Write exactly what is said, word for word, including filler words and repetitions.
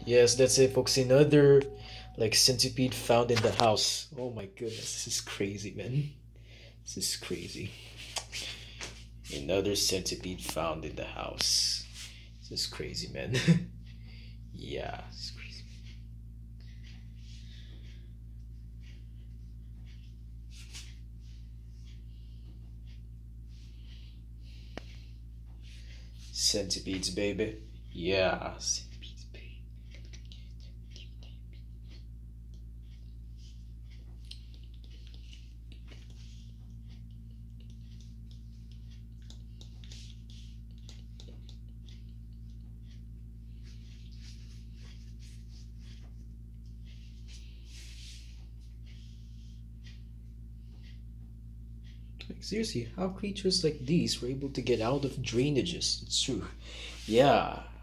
Yes, that's it, folks. Another like centipede found in the house. Oh my goodness, this is crazy, man. This is crazy. Another centipede found in the house. This is crazy, man. Yeah, it's crazy. Centipedes, baby. Yeah, centipedes, baby. Like, seriously, how creatures like these were able to get out of drainages? It's true. Yeah,